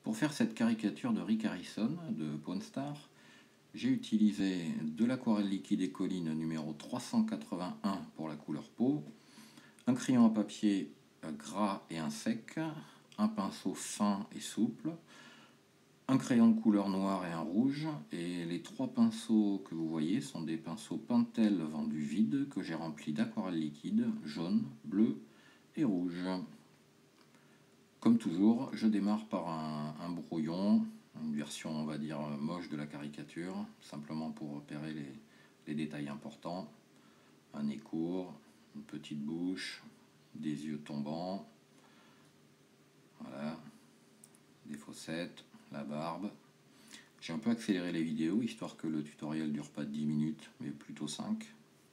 Pour faire cette caricature de Rick Harrison de Pawn Stars, j'ai utilisé de l'aquarelle liquide Écoline numéro 381 pour la couleur peau, un crayon à papier gras et un sec, un pinceau fin et souple, un crayon de couleur noire et un rouge, et les trois pinceaux que vous voyez sont des pinceaux Pentel vendus vides que j'ai remplis d'aquarelle liquide jaune, bleu et rouge. Comme toujours, je démarre par un brouillon, une version on va dire moche de la caricature, simplement pour repérer les détails importants. Un nez court, une petite bouche, des yeux tombants, voilà, des fossettes, la barbe. J'ai un peu accéléré les vidéos, histoire que le tutoriel ne dure pas 10 minutes, mais plutôt 5.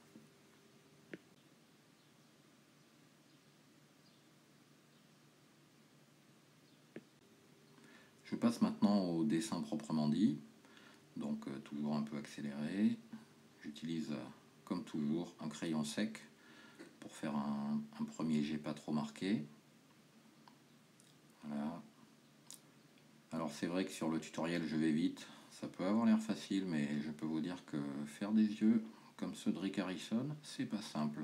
Je passe maintenant au dessin proprement dit, donc toujours un peu accéléré. J'utilise comme toujours un crayon sec pour faire un premier jet pas trop marqué. Voilà. Alors c'est vrai que sur le tutoriel je vais vite, ça peut avoir l'air facile, mais je peux vous dire que faire des yeux comme ceux de Rick Harrison, c'est pas simple.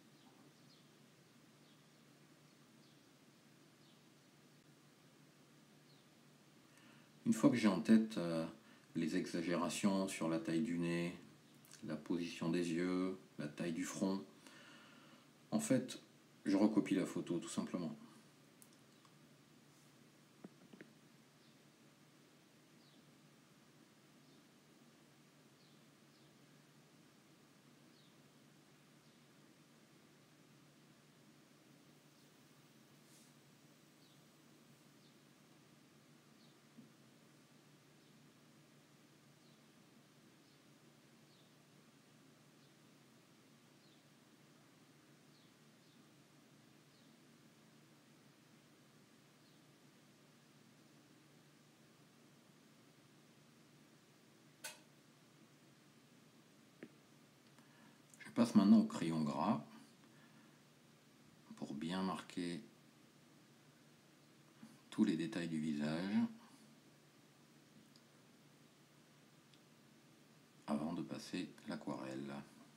Une fois que j'ai en tête les exagérations sur la taille du nez, la position des yeux, la taille du front, en fait, je recopie la photo tout simplement. Je passe maintenant au crayon gras pour bien marquer tous les détails du visage avant de passer l'aquarelle.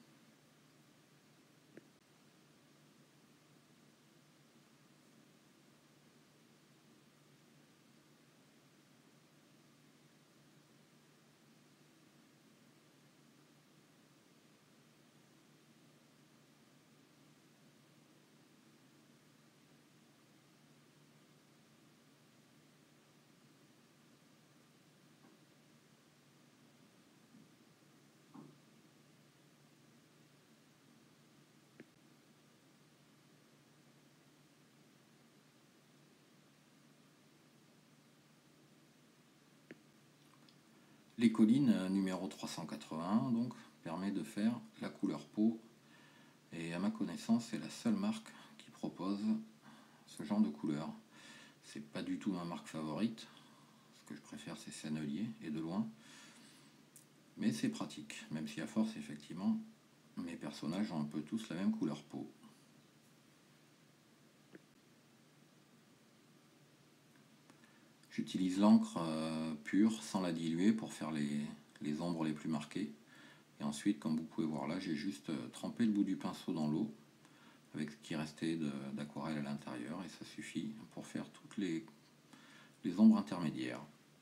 L'Écoline numéro 381 donc permet de faire la couleur peau, et à ma connaissance c'est la seule marque qui propose ce genre de couleur. C'est pas du tout ma marque favorite, ce que je préfère c'est Sennelier et de loin, mais c'est pratique, même si à force effectivement mes personnages ont un peu tous la même couleur peau. J'utilise l'encre pure sans la diluer pour faire les ombres les plus marquées. Et ensuite, comme vous pouvez voir là, j'ai juste trempé le bout du pinceau dans l'eau avec ce qui restait d'aquarelle à l'intérieur, et ça suffit pour faire toutes les ombres intermédiaires.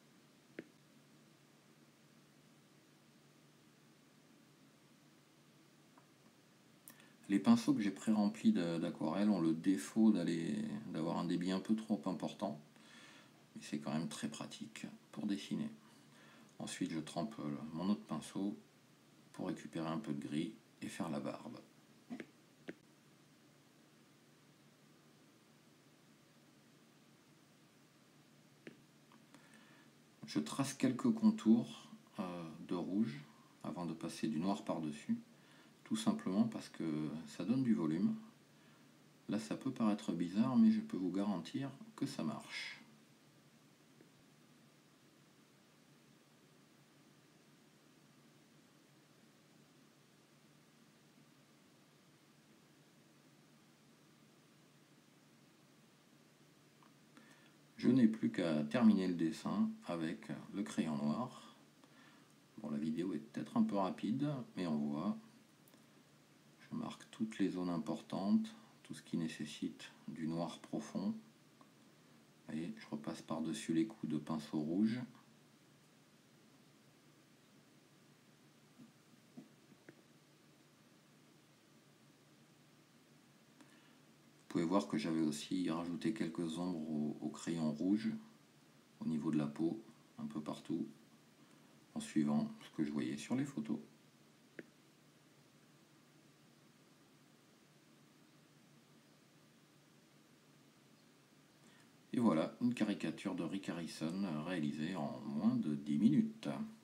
Les pinceaux que j'ai pré-remplis d'aquarelle ont le défaut d'avoir un débit un peu trop important, mais c'est quand même très pratique pour dessiner. Ensuite, je trempe mon autre pinceau pour récupérer un peu de gris et faire la barbe. Je trace quelques contours de rouge avant de passer du noir par-dessus, tout simplement parce que ça donne du volume. Là ça peut paraître bizarre, mais je peux vous garantir que ça marche. Je n'ai plus qu'à terminer le dessin avec le crayon noir. Bon, la vidéo est peut-être un peu rapide, mais on voit. Je marque toutes les zones importantes, tout ce qui nécessite du noir profond. Et je repasse par-dessus les coups de pinceau rouge. Vous pouvez voir que j'avais aussi rajouté quelques ombres au crayon rouge au niveau de la peau, un peu partout, en suivant ce que je voyais sur les photos. Et voilà, une caricature de Rick Harrison réalisée en moins de 10 minutes.